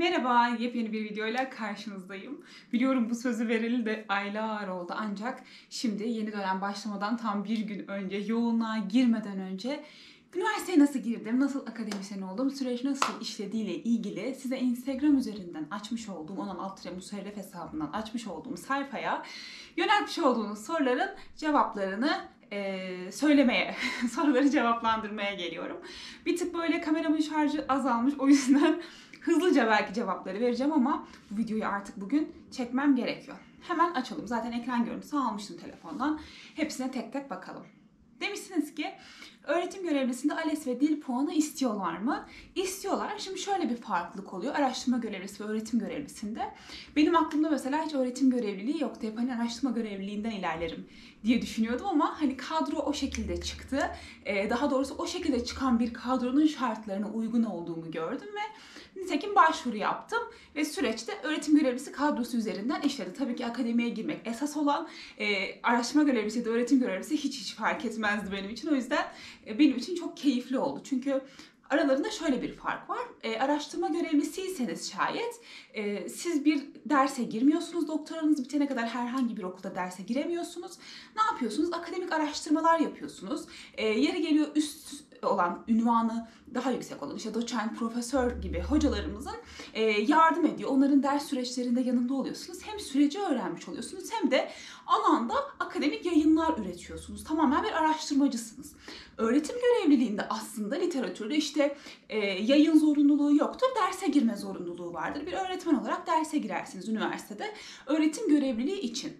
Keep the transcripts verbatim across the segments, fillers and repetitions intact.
Merhaba, yepyeni bir videoyla karşınızdayım. Biliyorum bu sözü vereli de aylar oldu ancak şimdi yeni dönem başlamadan tam bir gün önce, yoğunluğa girmeden önce üniversiteye nasıl girdim, nasıl akademisyen oldum, süreç nasıl işlediğiyle ilgili size Instagram üzerinden açmış olduğum, on altı Musarref hesabından açmış olduğum sayfaya yöneltmiş olduğunuz soruların cevaplarını Ee, söylemeye, soruları cevaplandırmaya geliyorum. Bir tık böyle kameramın şarjı azalmış, o yüzden hızlıca belki cevapları vereceğim ama bu videoyu artık bugün çekmem gerekiyor. Hemen açalım. Zaten ekran görüntüsü almıştım telefondan. Hepsine tek tek bakalım. Demişsiniz ki öğretim görevlisinde ALES ve dil puanı istiyorlar mı? İstiyorlar. Şimdi şöyle bir farklılık oluyor. Araştırma görevlisi ve öğretim görevlisinde. Benim aklımda mesela hiç öğretim görevliliği yoktu. Hep hani araştırma görevliliğinden ilerlerim diye düşünüyordum ama hani kadro o şekilde çıktı. Ee, daha doğrusu o şekilde çıkan bir kadronun şartlarına uygun olduğumu gördüm ve nitekim başvuru yaptım ve süreçte öğretim görevlisi kadrosu üzerinden işledi. Tabii ki akademiye girmek esas olan, e, araştırma görevlisi de öğretim görevlisi hiç hiç fark etmezdi benim için. O yüzden e, benim için çok keyifli oldu. Çünkü aralarında şöyle bir fark var. E, araştırma görevlisiyseniz şayet e, siz bir derse girmiyorsunuz. Doktoranız bitene kadar herhangi bir okulda derse giremiyorsunuz. Ne yapıyorsunuz? Akademik araştırmalar yapıyorsunuz. E, yeri geliyor üst olan, ünvanı daha yüksek olan işte doçent, profesör gibi hocalarımızın e, yardım ediyor. Onların ders süreçlerinde yanında oluyorsunuz. Hem süreci öğrenmiş oluyorsunuz hem de alanda akademik yayınlar üretiyorsunuz. Tamamen bir araştırmacısınız. Öğretim görevliliğinde aslında literatürde işte e, yayın zorunluluğu yoktur. Derse girme zorunluluğu vardır. Bir öğretmen olarak derse girersiniz üniversitede öğretim görevliliği için.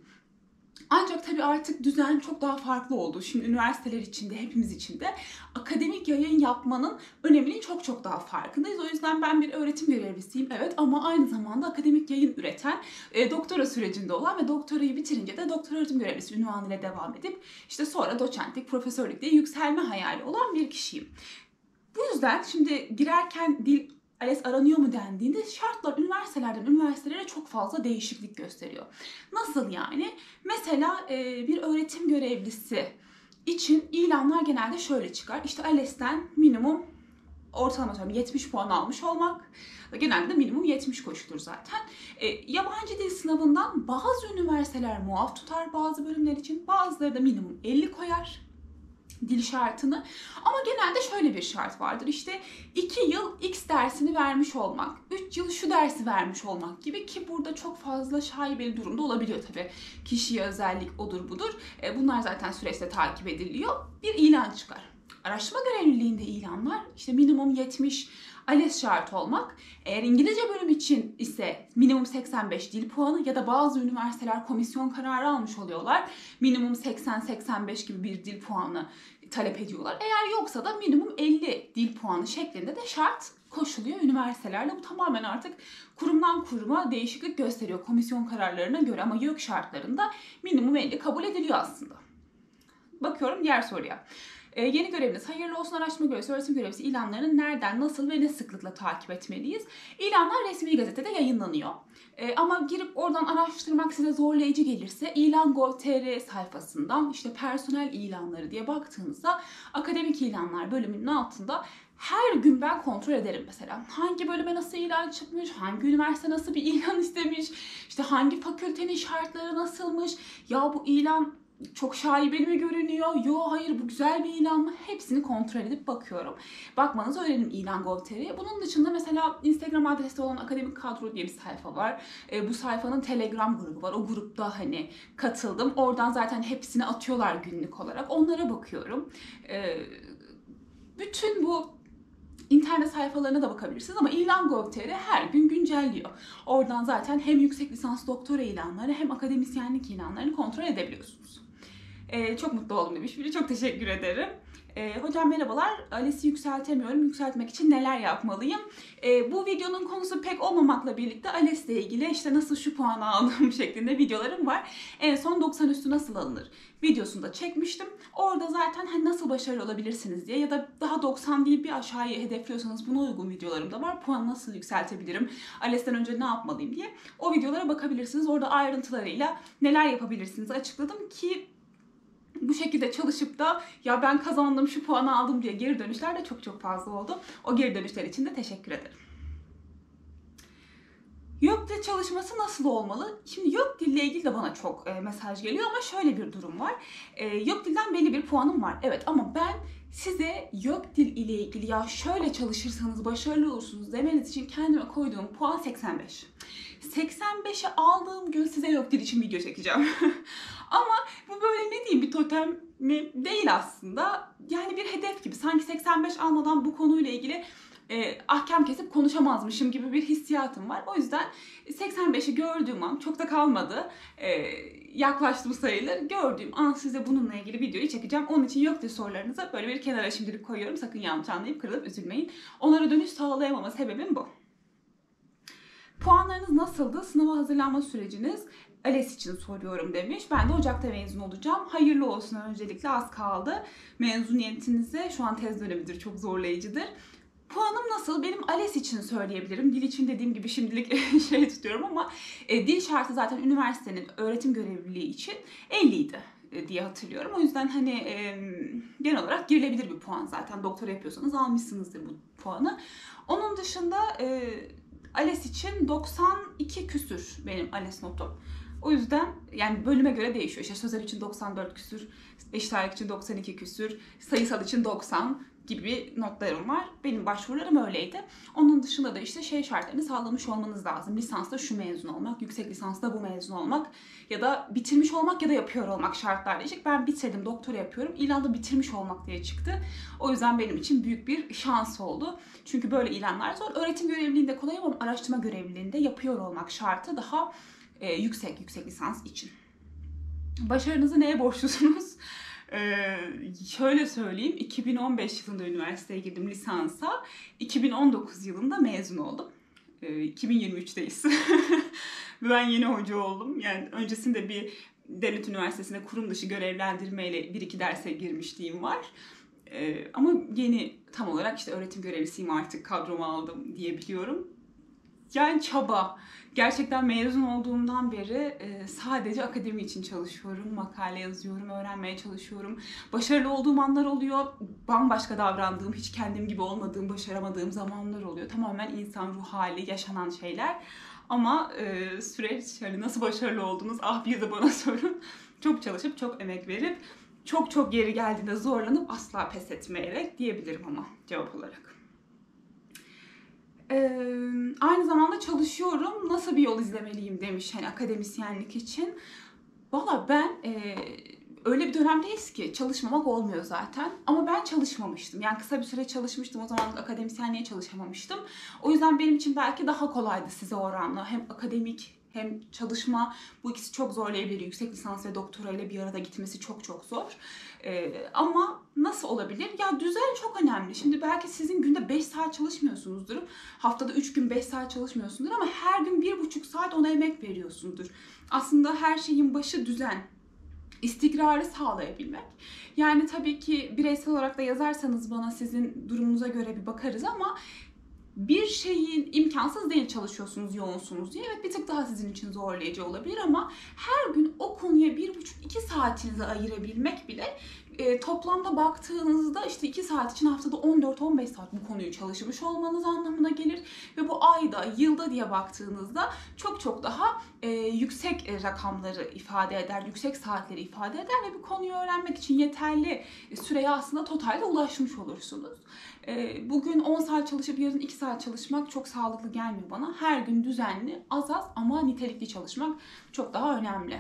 Ancak tabii artık düzen çok daha farklı oldu. Şimdi üniversiteler içinde, hepimiz için de akademik yayın yapmanın öneminin çok çok daha farkındayız. O yüzden ben bir öğretim görevlisiyim, evet, ama aynı zamanda akademik yayın üreten, e, doktora sürecinde olan ve doktorayı bitirince de doktor öğretim görevlisi unvanıyla devam edip işte sonra doçentlik, profesörlük diye yükselme hayali olan bir kişiyim. Bu yüzden şimdi girerken dil ALES aranıyor mu dendiğinde şartlar üniversitelerden üniversitelere çok fazla değişiklik gösteriyor. Nasıl yani? Mesela e, bir öğretim görevlisi için ilanlar genelde şöyle çıkar. İşte ALES'ten minimum ortalama yetmiş puan almış olmak. Genelde minimum yetmiş koşulur zaten. E, yabancı dil sınavından bazı üniversiteler muaf tutar bazı bölümler için. Bazıları da minimum elli koyar dil şartını. Ama genelde şöyle bir şart vardır. İşte iki yıl X dersini vermiş olmak, üç yıl şu dersi vermiş olmak gibi, ki burada çok fazla şaibeli durumda olabiliyor tabii. Kişiye özellik odur budur. Bunlar zaten süreçte takip ediliyor. Bir ilan çıkar. Araştırma görevliliğinde ilanlar işte minimum yetmiş ALES şartı olmak. Eğer İngilizce bölüm için ise minimum seksen beş dil puanı ya da bazı üniversiteler komisyon kararı almış oluyorlar. Minimum seksen seksen beş gibi bir dil puanı talep ediyorlar. Eğer yoksa da minimum elli dil puanı şeklinde de şart koşuluyor üniversitelerle. Bu tamamen artık kurumdan kuruma değişiklik gösteriyor komisyon kararlarına göre ama YÖK şartlarında minimum elli kabul ediliyor aslında. Bakıyorum diğer soruya. Ee, yeni göreviniz hayırlı olsun. Araştırma görevlisi, öğretim görevlisi ilanlarını nereden, nasıl ve ne sıklıkla takip etmeliyiz? İlanlar resmi gazetede yayınlanıyor. Ee, ama girip oradan araştırmak size zorlayıcı gelirse ilan nokta gov nokta tr sayfasından işte personel ilanları diye baktığınızda akademik ilanlar bölümünün altında her gün ben kontrol ederim mesela. Hangi bölüme nasıl ilan çıkmış, hangi üniversite nasıl bir ilan istemiş, işte hangi fakültenin şartları nasılmış, ya bu ilan çok şaibeli mi görünüyor? Yo hayır bu güzel bir ilan mı? Hepsini kontrol edip bakıyorum. Bakmanızı öğrenin ilan nokta gov nokta tr'ye. Bunun dışında mesela Instagram adresi olan Akademik Kadro diye bir sayfa var. E, bu sayfanın Telegram grubu var. O grupta hani katıldım. Oradan zaten hepsini atıyorlar günlük olarak. Onlara bakıyorum. E, bütün bu İnternet sayfalarına da bakabilirsiniz ama ilan nokta gov nokta tr her gün güncelliyor. Oradan zaten hem yüksek lisans doktora ilanları hem akademisyenlik ilanlarını kontrol edebiliyorsunuz. Ee, çok mutlu oldum demiş biri. Çok teşekkür ederim. Ee, hocam merhabalar. ALES'i yükseltemiyorum. Yükseltmek için neler yapmalıyım? Ee, bu videonun konusu pek olmamakla birlikte ALES'le ilgili işte nasıl şu puanı aldım şeklinde videolarım var. En son doksan üstü nasıl alınır videosunu da çekmiştim. Orada zaten hani nasıl başarılı olabilirsiniz diye ya da daha doksan değil bir aşağıya hedefliyorsanız buna uygun videolarım da var. Puanı nasıl yükseltebilirim? ALES'ten önce ne yapmalıyım diye. O videolara bakabilirsiniz. Orada ayrıntılarıyla neler yapabilirsiniz açıkladım ki bu şekilde çalışıp da ya ben kazandım şu puanı aldım diye geri dönüşler de çok çok fazla oldu. O geri dönüşler için de teşekkür ederim. yok dil çalışması nasıl olmalı? Şimdi yok dille ilgili de bana çok e, mesaj geliyor ama şöyle bir durum var. E, yok dilden belli bir puanım var. Evet, ama ben size yok dil ile ilgili ya şöyle çalışırsanız başarılı olursunuz demeniz için kendime koyduğum puan seksen beş. seksen beşe aldığım gün size yok dil için video çekeceğim. Ama bu böyle ne diyeyim, bir totem mi değil aslında. Yani bir hedef gibi. Sanki seksen beş almadan bu konuyla ilgili e, ahkam kesip konuşamazmışım gibi bir hissiyatım var. O yüzden seksen beşi gördüğüm an, çok da kalmadı, e, yaklaştı bu sayılır. Gördüğüm an size bununla ilgili videoyu çekeceğim. Onun için yok dil sorularınızı böyle bir kenara şimdilik koyuyorum. Sakın yanlış anlayıp kırılıp üzülmeyin. Onlara dönüş sağlayamama sebebim bu. Puanlarınız nasıldı? Sınava hazırlanma süreciniz ALES için soruyorum demiş. Ben de Ocak'ta mezun olacağım. Hayırlı olsun, öncelikle az kaldı. Mezuniyetinize, şu an tez dönemidir, çok zorlayıcıdır. Puanım nasıl? Benim ALES için söyleyebilirim. Dil için dediğim gibi şimdilik şey tutuyorum ama e, dil şartı zaten üniversitenin öğretim görevliliği için elli idi e, diye hatırlıyorum. O yüzden hani e, genel olarak girilebilir bir puan zaten. Doktora yapıyorsanız almışsınızdır bu puanı. Onun dışında e, ALES için doksan iki küsür benim ALES notum. O yüzden yani bölüme göre değişiyor. İşte sözel için doksan dört küsür, eşit ağırlık için doksan iki küsür, sayısal için doksan gibi notlarım var. Benim başvurularım öyleydi. Onun dışında da işte şey şartlarını sağlamış olmanız lazım. Lisansta şu mezun olmak, yüksek lisansta bu mezun olmak ya da bitirmiş olmak ya da yapıyor olmak şartlar değişik. Ben bitirdim, doktora yapıyorum. İlanda bitirmiş olmak diye çıktı. O yüzden benim için büyük bir şans oldu. Çünkü böyle ilanlar zor. Öğretim görevliliğinde kolay ama araştırma görevliliğinde yapıyor olmak şartı daha e, yüksek, yüksek lisans için. Başarınızı neye borçlusunuz? Ee, şöyle söyleyeyim, iki bin on beş yılında üniversiteye girdim lisansa, iki bin on dokuz yılında mezun oldum. Ee, iki bin yirmi üçteyiz. Ben yeni hoca oldum. Yani öncesinde bir devlet üniversitesinde kurum dışı görevlendirmeyle bir iki derse girmişliğim var. Ee, ama yeni tam olarak işte öğretim görevlisiyim, artık kadroma aldım diyebiliyorum. Yani çaba. Gerçekten mezun olduğumdan beri e, sadece akademi için çalışıyorum. Makale yazıyorum, öğrenmeye çalışıyorum. Başarılı olduğum anlar oluyor. Bambaşka davrandığım, hiç kendim gibi olmadığım, başaramadığım zamanlar oluyor. Tamamen insan ruh hali, yaşanan şeyler. Ama e, süreç, hani nasıl başarılı oldunuz? Ah, bir de bana sorun. Çok çalışıp, çok emek verip, çok çok yeri geldiğinde zorlanıp asla pes etmeyerek diyebilirim ama cevap olarak. Ee, aynı zamanda çalışıyorum. Nasıl bir yol izlemeliyim demiş hani akademisyenlik için. Valla ben e, öyle bir dönemdeyiz ki çalışmamak olmuyor zaten. Ama ben çalışmamıştım. Yani kısa bir süre çalışmıştım. O zaman akademisyenliğe çalışamamıştım. O yüzden benim için belki daha kolaydı size oranla. Hem akademik hem çalışma, bu ikisi çok zorlayabilir. Yüksek lisans ve doktora ile bir arada gitmesi çok çok zor. Ee, ama nasıl olabilir? Ya düzen çok önemli. Şimdi belki sizin günde beş saat çalışmıyorsunuzdur. Haftada üç gün beş saat çalışmıyorsundur ama her gün bir buçuk saat ona emek veriyorsundur. Aslında her şeyin başı düzen. İstikrarı sağlayabilmek. Yani tabii ki bireysel olarak da yazarsanız bana sizin durumunuza göre bir bakarız ama bir şeyin imkansız değil, çalışıyorsunuz, yoğunsunuz diye. Evet, bir tık daha sizin için zorlayıcı olabilir ama her gün o konuya bir buçuk iki saatinizi ayırabilmek bile e, toplamda baktığınızda işte iki saat için haftada on dört on beş saat bu konuyu çalışmış olmanız anlamına gelir. Ve bu ayda, yılda diye baktığınızda çok çok daha e, yüksek e, rakamları ifade eder, yüksek saatleri ifade eder ve bu konuyu öğrenmek için yeterli süreye aslında totalde ulaşmış olursunuz. E, bugün on saat çalışıp yarın iki saat çalışmak çok sağlıklı gelmiyor bana. Her gün düzenli, az az ama nitelikli çalışmak çok daha önemli.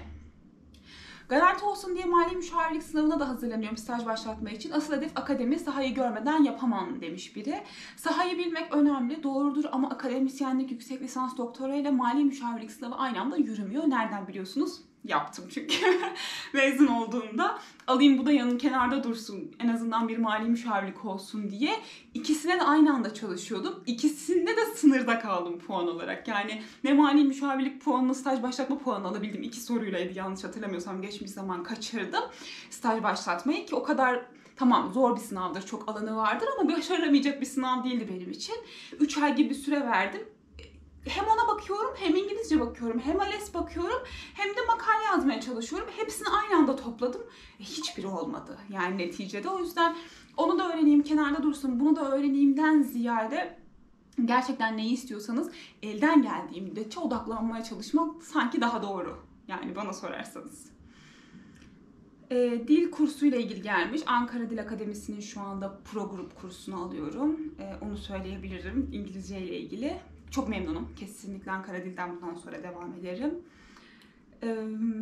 Garanti olsun diye mali müşavirlik sınavına da hazırlanıyorum staj başlatma için. Asıl hedef akademi, sahayı görmeden yapamam demiş biri. Sahayı bilmek önemli, doğrudur ama akademisyenlik, yüksek lisans, doktora ile mali müşavirlik sınavı aynı anda yürümüyor. Nereden biliyorsunuz? Yaptım çünkü. Mezun olduğumda alayım bu da yanın kenarda dursun, en azından bir mali müşavirlik olsun diye ikisine de aynı anda çalışıyordum. İkisinde de sınırda kaldım puan olarak. Yani ne mali müşavirlik puanını, staj başlatma puanını alabildim. İki soruylaydı yanlış hatırlamıyorsam, geçmiş zaman kaçırdım staj başlatmayı ki o kadar. Tamam, zor bir sınavdır, çok alanı vardır ama başaramayacak bir sınav değildi benim için. üç ay gibi bir süre verdim. Hem ona bakıyorum, hem İngilizce bakıyorum, hem ALES bakıyorum, hem de makale yazmaya çalışıyorum. Hepsini aynı anda topladım. E, hiçbiri olmadı yani neticede. O yüzden onu da öğreneyim, kenarda dursun, bunu da öğreneyimden ziyade gerçekten neyi istiyorsanız elden geldiği müddetçe odaklanmaya çalışmak sanki daha doğru. Yani bana sorarsanız. E, dil kursuyla ilgili gelmiş. Ankara Dil Akademisi'nin şu anda pro grup kursunu alıyorum. E, onu söyleyebilirim İngilizce ile ilgili. Çok memnunum. Kesinlikle Ankara Dil'den bundan sonra devam ederim. E,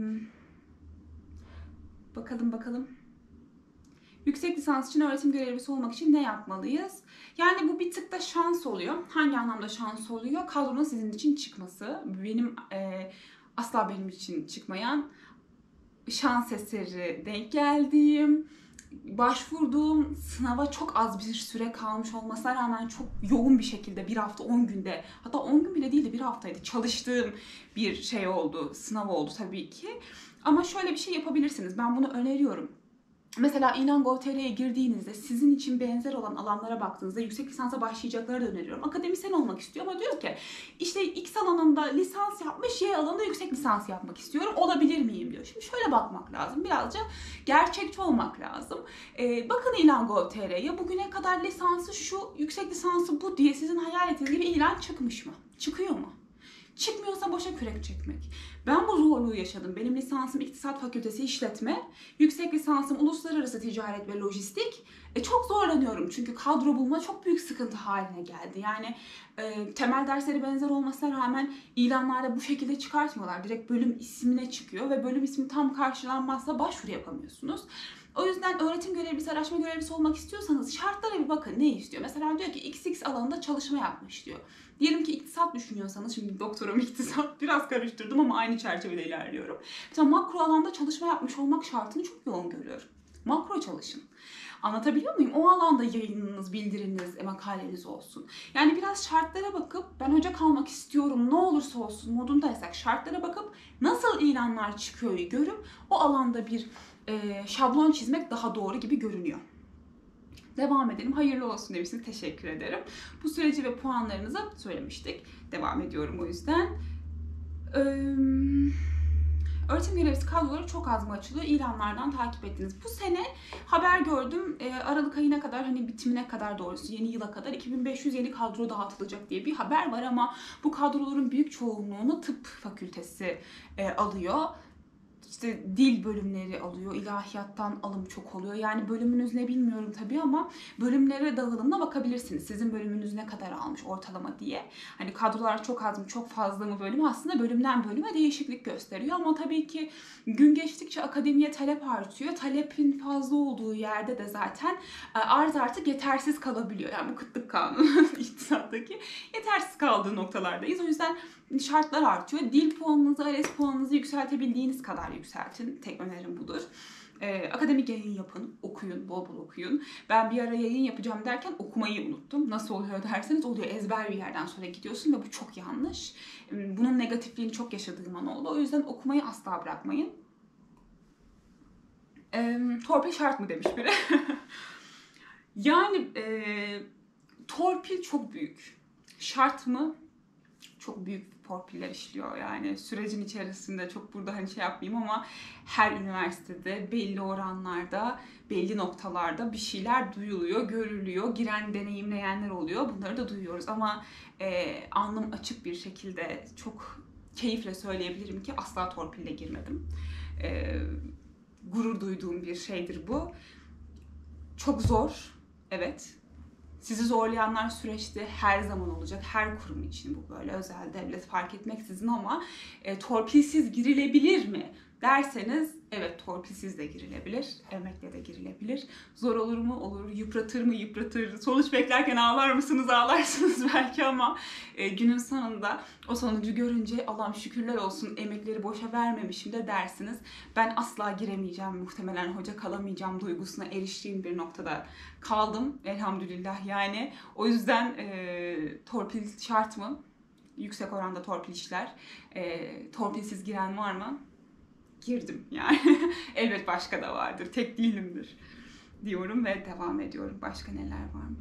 bakalım bakalım. Yüksek lisans için öğretim görevlisi olmak için ne yapmalıyız? Yani bu bir tık da şans oluyor. Hangi anlamda şans oluyor? Kadronun sizin için çıkması. Benim e, asla benim için çıkmayan, şans eseri denk geldiğim, başvurduğum sınava çok az bir süre kalmış olmasına rağmen çok yoğun bir şekilde bir hafta on günde, hatta on gün bile değil de bir haftaydı çalıştığım bir şey oldu, sınav oldu tabii ki. Ama şöyle bir şey yapabilirsiniz. Ben bunu öneriyorum. Mesela ilan nokta gov nokta tr'ye girdiğinizde sizin için benzer olan alanlara baktığınızda yüksek lisansa başlayacakları da öneriyorum. Akademisyen olmak istiyor ama diyor ki işte X alanında lisans yapmış, Y alanında yüksek lisans yapmak istiyorum. Olabilir miyim diyor. Şimdi şöyle bakmak lazım. Birazcık gerçekçi olmak lazım. Ee, bakın ilan nokta gov nokta tr'ye bugüne kadar lisansı şu, yüksek lisansı bu diye sizin hayal ettiğiniz gibi ilan çıkmış mı? Çıkıyor mu? Çıkmıyorsa boşa kürek çekmek. Ben bu zorluğu yaşadım. Benim lisansım İktisat Fakültesi İşletme, yüksek lisansım Uluslararası Ticaret ve Lojistik. E, çok zorlanıyorum çünkü kadro bulma çok büyük sıkıntı haline geldi. Yani e, temel dersleri benzer olmasına rağmen ilanlarda bu şekilde çıkartmıyorlar. Direkt bölüm ismine çıkıyor ve bölüm ismi tam karşılanmazsa başvuru yapamıyorsunuz. O yüzden öğretim görevlisi, araştırma görevlisi olmak istiyorsanız şartlara bir bakın ne istiyor. Mesela diyor ki X X alanında çalışma yapmış diyor. Diyelim ki iktisat düşünüyorsanız, şimdi doktorum iktisat, biraz karıştırdım ama aynı çerçevede ilerliyorum. Mesela makro alanda çalışma yapmış olmak şartını çok yoğun görüyorum. Makro çalışın. Anlatabiliyor muyum? O alanda yayınınız, bildiriniz, makaleniz olsun. Yani biraz şartlara bakıp ben hoca kalmak istiyorum ne olursa olsun modundaysak şartlara bakıp nasıl ilanlar çıkıyor görüp o alanda bir e, şablon çizmek daha doğru gibi görünüyor. Devam edelim. Hayırlı olsun demişsiniz. Teşekkür ederim. Bu süreci ve puanlarınızı söylemiştik. Devam ediyorum o yüzden. Ee, öğretim görevlisi kadroları çok az mı açılıyor? İlanlardan takip ettiniz. Bu sene haber gördüm. E, Aralık ayına kadar, hani bitimine kadar doğrusu yeni yıla kadar iki bin beş yüz yeni kadro dağıtılacak diye bir haber var ama bu kadroların büyük çoğunluğunu tıp fakültesi e, alıyor. İşte dil bölümleri alıyor, ilahiyattan alım çok oluyor. Yani bölümünüz ne bilmiyorum tabii ama bölümlere dağılımına bakabilirsiniz. Sizin bölümünüz ne kadar almış ortalama diye. Hani kadrolar çok az mı, çok fazla mı bölümü aslında bölümden bölüme değişiklik gösteriyor. Ama tabii ki gün geçtikçe akademiye talep artıyor. Talepin fazla olduğu yerde de zaten arz artık yetersiz kalabiliyor. Yani bu kıtlık kanunu iktisattaki yetersiz kaldığı noktalardayız. O yüzden şartlar artıyor. Dil puanınızı, ALES puanınızı yükseltebildiğiniz kadar yükseltin. Tek önerim budur. Ee, akademik yayın yapın, okuyun, bol bol okuyun. Ben bir ara yayın yapacağım derken okumayı unuttum. Nasıl oluyor derseniz oluyor. Ezber bir yerden sonra gidiyorsun ve bu çok yanlış. Bunun negatifliğini çok yaşadığım an oldu. O yüzden okumayı asla bırakmayın. Ee, torpil şart mı demiş biri. Yani e, torpil çok büyük. Şart mı? Çok büyük torpiller işliyor yani sürecin içerisinde, çok burada hani şey yapmayayım ama her üniversitede belli oranlarda, belli noktalarda bir şeyler duyuluyor, görülüyor, giren, deneyimleyenler oluyor. Bunları da duyuyoruz ama e, alnım açık bir şekilde çok keyifle söyleyebilirim ki asla torpille girmedim. E, gurur duyduğum bir şeydir bu. Çok zor, evet. Sizi zorlayanlar süreçte her zaman olacak. Her kurum için bu böyle, özel, devlet fark etmeksizin ama e, torpilsiz girilebilir mi derseniz evet, torpilsiz de girilebilir, emekle de girilebilir. Zor olur mu? Olur. Yıpratır mı? Yıpratır. Sonuç beklerken ağlar mısınız? Ağlarsınız belki ama e, günün sonunda o sonucu görünce Allah'ım şükürler olsun emekleri boşa vermemişim de dersiniz. Ben asla giremeyeceğim, muhtemelen hoca kalamayacağım duygusuna eriştiğim bir noktada kaldım elhamdülillah yani. O yüzden e, torpil şart mı? Yüksek oranda torpil işler. E, torpilsiz giren var mı? Girdim yani. Elbet başka da vardır. Tek değilimdir diyorum ve devam ediyorum. Başka neler varmış?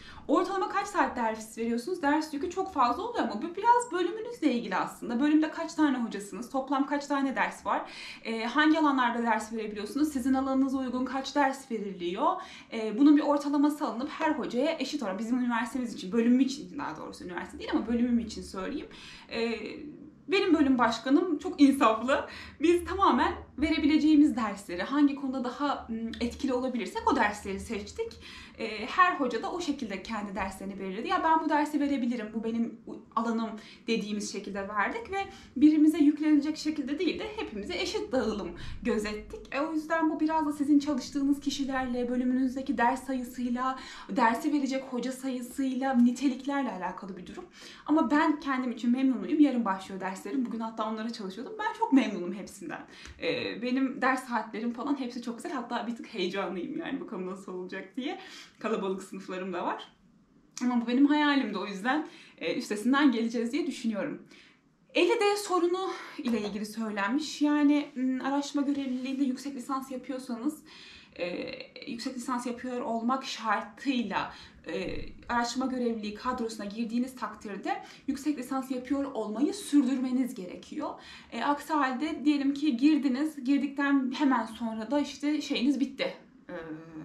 Ortalama kaç saat ders veriyorsunuz? Ders yükü çok fazla oluyor ama bu biraz bölümünüzle ilgili aslında. Bölümde kaç tane hocasınız? Toplam kaç tane ders var? Ee, hangi alanlarda ders verebiliyorsunuz? Sizin alanınıza uygun kaç ders veriliyor? Ee, bunun bir ortalaması alınıp her hocaya eşit olarak, bizim üniversitemiz için, bölümüm için, daha doğrusu üniversite değil ama bölümüm için söyleyeyim. Ee, Benim bölüm başkanım çok insaflı. Biz tamamen verebileceğimiz dersleri, hangi konuda daha etkili olabilirsek o dersleri seçtik. Her hoca da o şekilde kendi derslerini belirledi. Ya ben bu dersi verebilirim, bu benim alanım dediğimiz şekilde verdik ve birimize yüklenecek şekilde değil de hepimize eşit dağılım gözettik. E, o yüzden bu biraz da sizin çalıştığınız kişilerle, bölümünüzdeki ders sayısıyla, dersi verecek hoca sayısıyla, niteliklerle alakalı bir durum. Ama ben kendim için memnunuyum. Yarın başlıyor derslerim. Bugün hatta onlara çalışıyordum. Ben çok memnunum hepsinden. E, benim ders saatlerim falan hepsi çok güzel. Hatta bir tık heyecanlıyım yani bakalım nasıl olacak diye. Kalabalık sınıflarım da var. Ama bu benim hayalimdi, o yüzden e, üstesinden geleceğiz diye düşünüyorum. ELİDE sorunu ile ilgili söylenmiş. Yani araştırma görevliliğinde yüksek lisans yapıyorsanız, e, yüksek lisans yapıyor olmak şartıyla e, araştırma görevliliği kadrosuna girdiğiniz takdirde yüksek lisans yapıyor olmayı sürdürmeniz gerekiyor. E, aksi halde diyelim ki girdiniz, girdikten hemen sonra da işte şeyiniz bitti. E,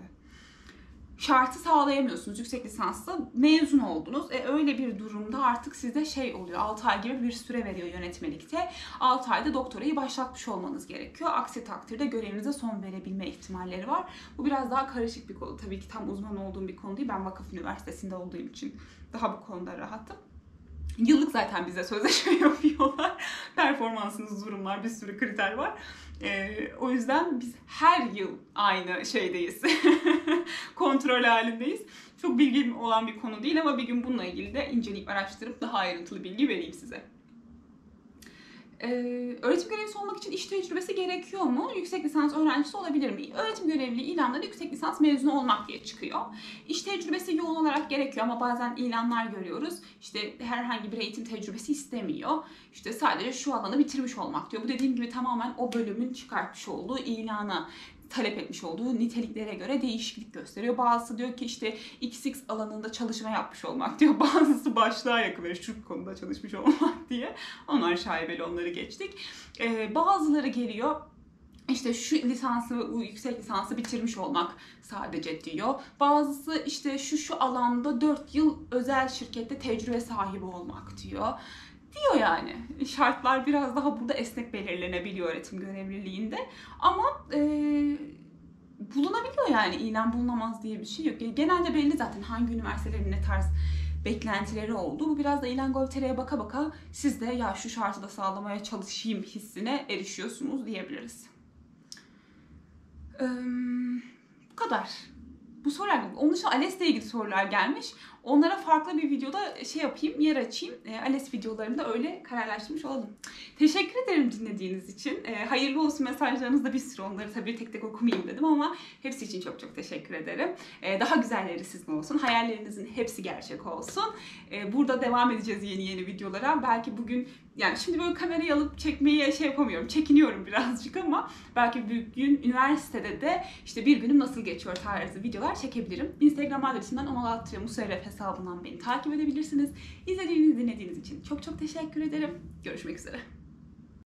şartı sağlayamıyorsunuz. Yüksek lisansla mezun oldunuz. E, öyle bir durumda artık size şey oluyor. altı ay gibi bir süre veriyor yönetmelikte. altı ayda doktorayı başlatmış olmanız gerekiyor. Aksi takdirde görevinize son verebilme ihtimalleri var. Bu biraz daha karışık bir konu. Tabii ki tam uzman olduğum bir konu değil. Ben vakıf üniversitesinde olduğum için daha bu konuda rahatım. Yıllık zaten bize sözleşme yapıyorlar. Performansınız, durumlar, bir sürü kriter var. Ee, o yüzden biz her yıl aynı şeydeyiz. Kontrol halindeyiz. Çok bilgim olan bir konu değil ama bir gün bununla ilgili de inceleyip araştırıp daha ayrıntılı bilgi vereyim size. Ee, öğretim görevlisi olmak için iş tecrübesi gerekiyor mu? Yüksek lisans öğrencisi olabilir mi? Öğretim görevliliği ilanları yüksek lisans mezunu olmak diye çıkıyor. İş tecrübesi yoğun olarak gerekiyor ama bazen ilanlar görüyoruz. İşte herhangi bir eğitim tecrübesi istemiyor. İşte sadece şu alanı bitirmiş olmak diyor. Bu dediğim gibi tamamen o bölümün çıkartmış olduğu ilana, talep etmiş olduğu niteliklere göre değişiklik gösteriyor. Bazısı diyor ki işte X X alanında çalışma yapmış olmak diyor. Bazısı başlığa yakın, şu konuda çalışmış olmak diye. Onlar şaibeli, onları geçtik. Ee, bazıları geliyor, İşte şu lisansı, bu yüksek lisansı bitirmiş olmak sadece diyor. Bazısı işte şu şu alanda dört yıl özel şirkette tecrübe sahibi olmak diyor. Diyor yani. Şartlar biraz daha burada esnek belirlenebiliyor öğretim görevliliğinde. Ama e, bulunabiliyor yani, ilan bulunamaz diye bir şey yok. Genelde belli zaten hangi üniversitelerin ne tarz beklentileri oldu. Bu biraz da ilan nokta gov nokta tr'ye baka baka siz de ya şu şartı da sağlamaya çalışayım hissine erişiyorsunuz diyebiliriz. Ee, bu kadar. Bu sorular, onun dışında ALES'le ilgili sorular gelmiş. Onlara farklı bir videoda şey yapayım, yer açayım. E, ALES videolarımı da öyle kararlaştırmış oldum. Teşekkür ederim dinlediğiniz için. E, hayırlı olsun mesajlarınızda bir sürü, onları tabii tek tek okumayayım dedim ama hepsi için çok çok teşekkür ederim. E, daha güzelleri sizin olsun. Hayallerinizin hepsi gerçek olsun. E, burada devam edeceğiz yeni yeni videolara. Belki bugün, yani şimdi böyle kamerayı alıp çekmeyi şey yapamıyorum. Çekiniyorum birazcık ama belki bir gün üniversitede de işte bir günüm nasıl geçiyor tarzı videolar çekebilirim. Instagram adresimden onalattıra musarref hesabından beni takip edebilirsiniz. İzlediğiniz, dinlediğiniz için çok çok teşekkür ederim. Görüşmek üzere.